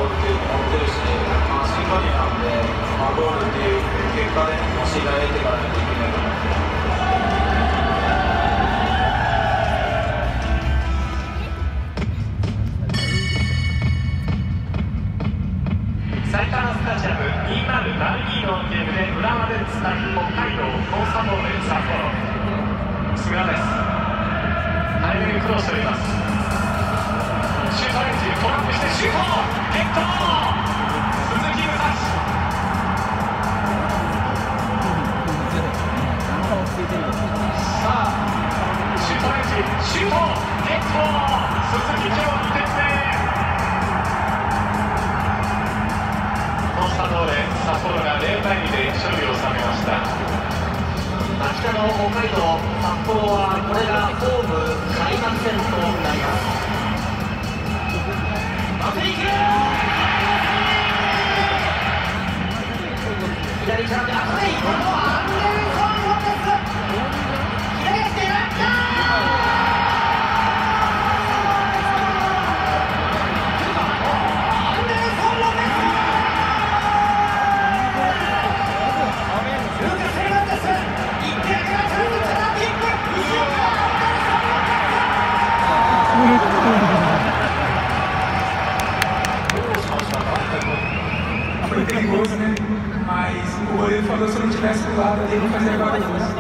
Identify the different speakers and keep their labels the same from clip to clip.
Speaker 1: ゴールっていうのを持ってるし、新加入なんで、ゴールっていう結果で信頼を得ていかないといけないと思って。
Speaker 2: 埼玉スタジアム2002のゲームで浦和レッズ対北海道コンサドーレ札幌。菅です。早めにクロスしております。シュートレンジトラップしてシュートヘッド鈴木武蔵。さあシュートレンジシュートヘッド鈴木今日2点目。コンサドーレ札幌が0対2で勝利を収めました。
Speaker 3: 北の北海道札幌はこれがホーム開幕戦となります。まずいく左チャンス、これ今のはアンデルソン・ロペス左足でラッカーアンデルソン・ロペスルーカス・ヘルナンデス1点がチャンスチャラティック後ろ
Speaker 1: Foi perigoso, né? Mas o goleiro falou se eu não tivesse pulado ali, não fazia agora isso.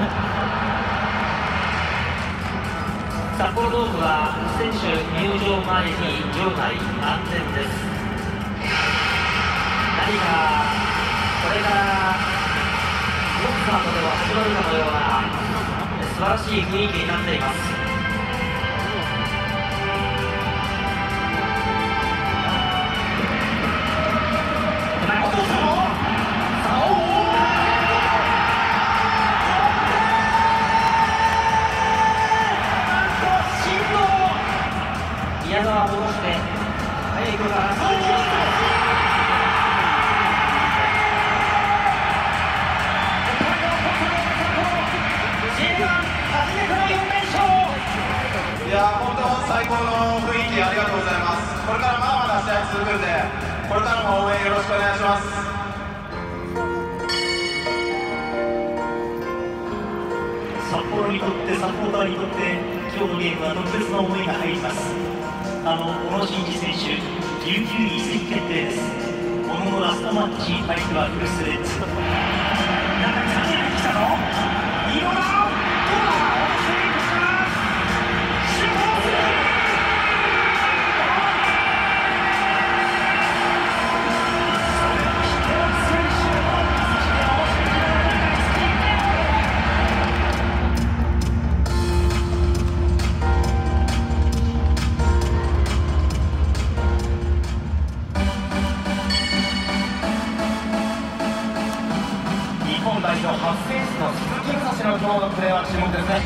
Speaker 3: 札幌ドームは選手入場前に場内安全です。何かこれからコンサートでは始まるかのような素晴らしい雰囲気になっています。宮澤戻して早い頃から
Speaker 1: いや本当最高の雰囲気ありがとうございます。これからまだまだ試合続くんで、これからも応援よろしくお願いします。
Speaker 4: 札幌にとってサポーターにとって今日のゲームは特別な思いが入ります。小野伸二選手琉球移籍決定です。小野のラストマッチ相手は古巣レッズ。中に3人入ってきたぞ。いいのだ
Speaker 2: 代表初選手の鈴木武蔵の今日のプレーは注目ですね。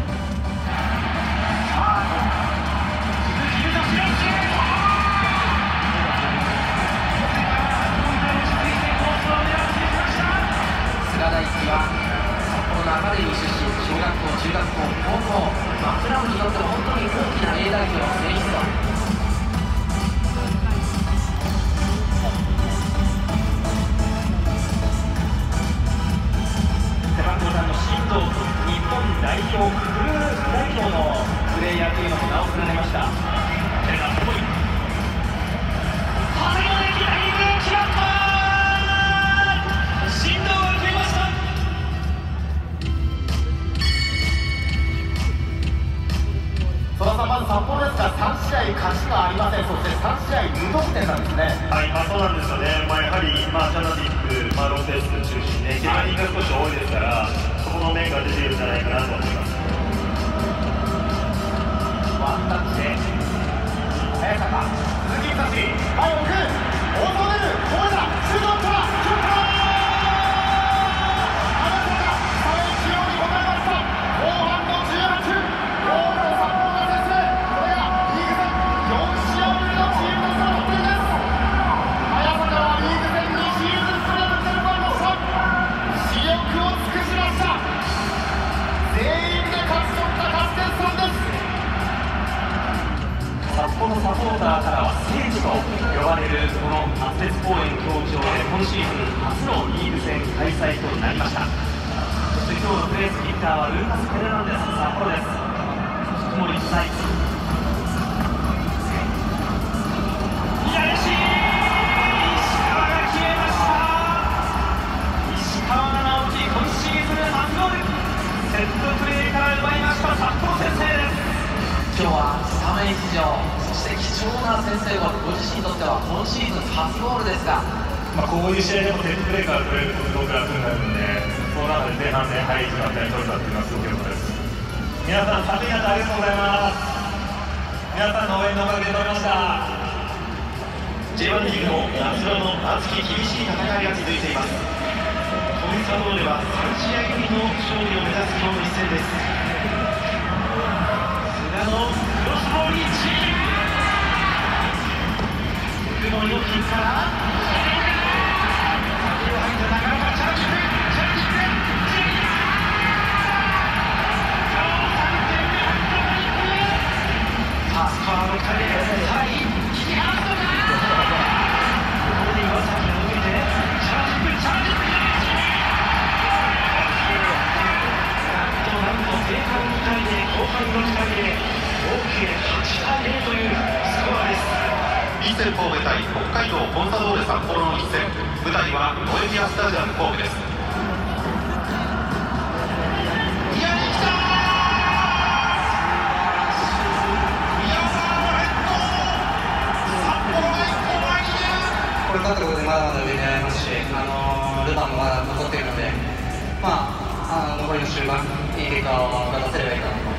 Speaker 3: 菅大輔は札幌のアカデミー出身、小学校、中学校、高校、クラブにとっても本当に大きな A 代表の選手と。
Speaker 4: 日本代表、フル代表のプレイヤーというのも名を連ねました。これがすごい。長谷川で左に決まった。振動を受けました。
Speaker 2: 曽田さん、まず札幌ですが3試合勝ちがありません。そして3試合無得点なんですね。
Speaker 4: はい、そうなんですよね。やはりジャナティック、ローテース中心で怪我人が少し多いですから、そこの面が出ているんじゃないかなと思います。
Speaker 2: ワンタッチで早坂、鈴木武蔵、前を置く、大外出る、これだ、シュート打った、決まった。早坂、その起用に応えました。後半の18分、ゴールを札幌が先制。これがリーグ戦4試合ぶりのチームの得点です。早坂はリーグ戦2シーズンプレー得点を奪いました。死力を尽くしました。全員で勝ち取った勝ち点3です。
Speaker 4: 札幌サポーターからは聖地と呼ばれこのアスレチ公園競技場で今シーズン初のリーグ戦開催となりました。そして今日のプレースキッカーはルーカス・フェルナンデス、札幌です。曇り1枚左足、石川が決めました。石川七落、今シーズン初ゴール、セットプレーから奪いました。札幌先制です。
Speaker 3: 今日はスタメン出場、そして貴重な先制ゴール、ご自身にとっては今シーズン初ゴールですが、
Speaker 5: こういう試合でもセットプレーから取れるとすごく楽になるので、その中で前半戦入り時間帯に取れたっていうのはすごく良かったです。皆さん、寒い中ありがとうございます。皆さんの応援のおかげで取れました。
Speaker 2: J1 リーグの夏場の熱き厳しい戦いが続いています。コンサドーレは3試合ぶりの勝利を目指す今日の一戦です。菅野クロスボールにチーム福森のキックから先を入った中野がチャージしてさあスコアの2人でさらに引き離すのか。ここで岩崎が抜けてチャージチャージなんと前半2回で後半6回で合計8対0というスコアです。
Speaker 1: ヴィッセル神戸対北海道コンサドーレ札幌の一戦、舞台はノエビアスタジアム神戸です。
Speaker 3: これ勝ったことでまだまだ上になりますし、ルヴァンもまだ残っているので、残りの終盤、いい結果を出せればいいかなと思います。